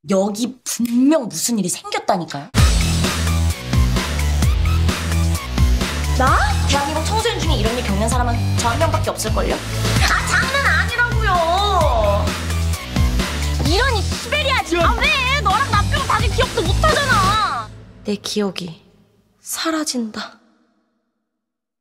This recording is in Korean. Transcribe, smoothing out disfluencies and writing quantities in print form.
여기 분명 무슨 일이 생겼다니까요. 나? 대한민국 청소년 중에 이런 일 겪는 사람은 저 한 명밖에 없을걸요? 아, 장난 아니라고요. 이런 이 시베리아 지. 아, 왜? 너랑 나 빼고 다시 기억도 못하잖아. 내 기억이 사라진다.